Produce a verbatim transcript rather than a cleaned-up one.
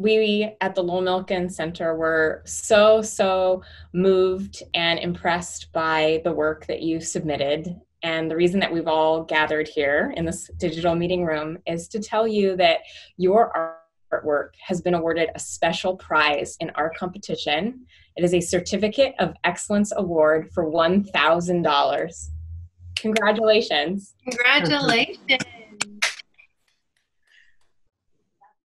we at the Lowell Milken Center were so, so moved and impressed by the work that you submitted. And the reason that we've all gathered here in this digital meeting room is to tell you that your artwork has been awarded a special prize in our competition. It is a Certificate of Excellence Award for one thousand dollars. Congratulations. Congratulations.